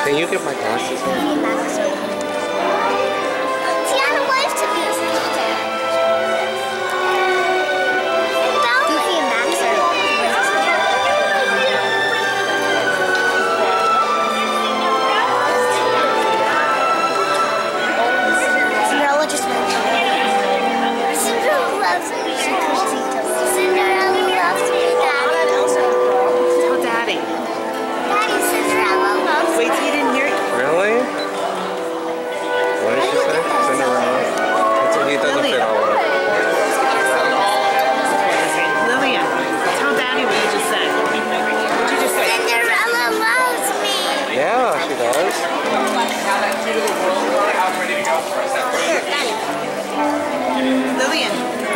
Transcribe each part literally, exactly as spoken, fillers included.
Can you get my glasses? Tiana waves to me. Goofy and Max are. Cinderella just went. Cinderella loves me. Cinderella loves me, Daddy. Tell Daddy. Daddy, Cinderella loves me. Wait, he didn't hear you. Really? What did she say? Cinderella? It's, he doesn't fit all of it. Lillian, tell Daddy what you just said. What did you just say? Cinderella loves me. Yeah, she does. Lillian.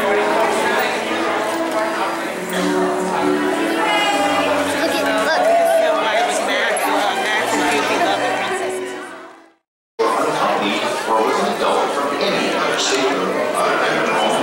Look at look. No, I was Max. Uh, Max and Goofy love the princesses. Or with an adult from any other stateroom other than your home.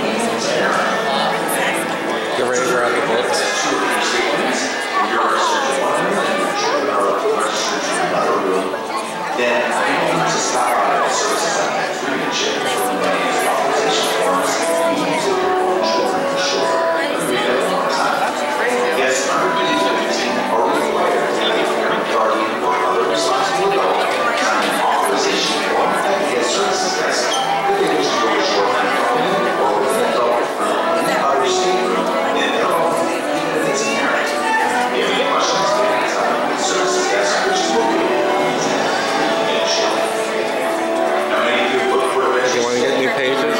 You ready to grab the books? If you're searching one room and you're sure or searching another room, then you need to stop by the services on that three and check for any authorization forms. You use it your own children for sure. Read it all the time. Yes, everybody is using or required to have a parent, guardian, or other responsible adult sign an authorization form at the guest services desk. If they wish to go to short time or with an adult from another stateroom in their home, even if it's a parent. If you have any questions, please ask on the services desk, which is located in Shelley. Now, many of you look for a You want to get new pages?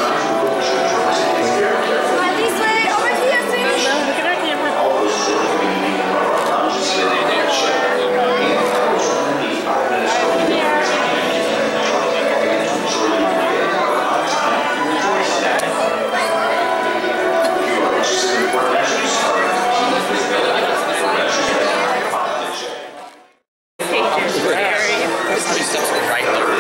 This way, over here, No, look at our camera. all those children remaining in our lounges here in the shed. And those are only five minutes from the door. Enjoy your day. Have a time. Enjoy that. If you are interested in more measures, or please visit the measures that are foundation. Pages. Three steps to the right there.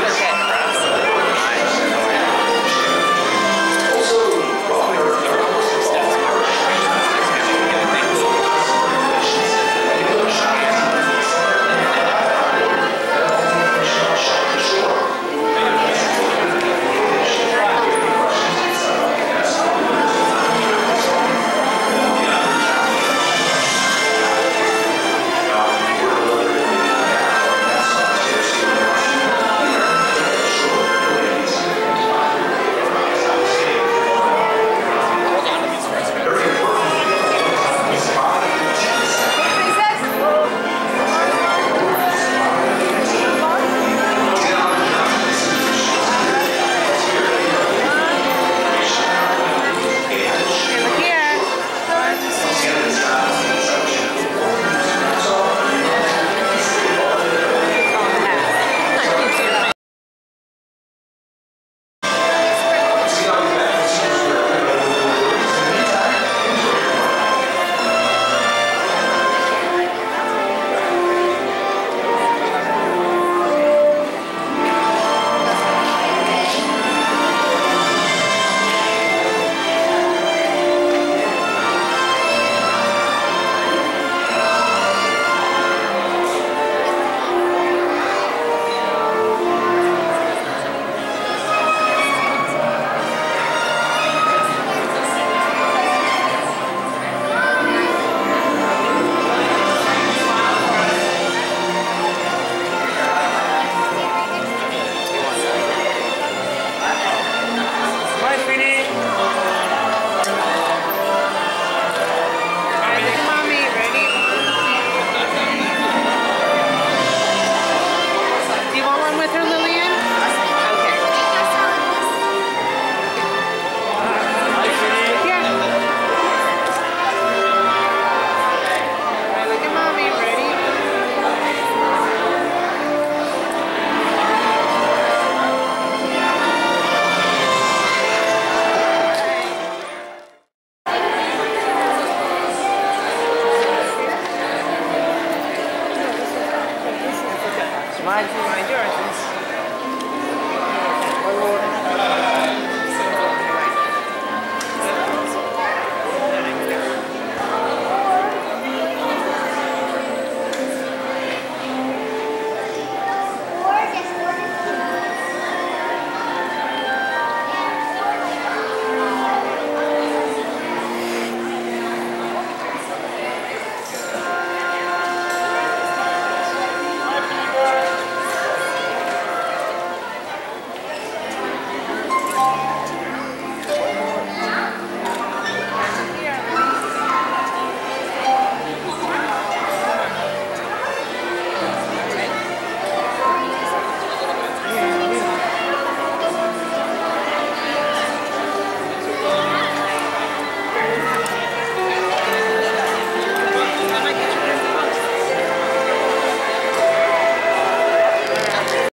Mind you, mind yours.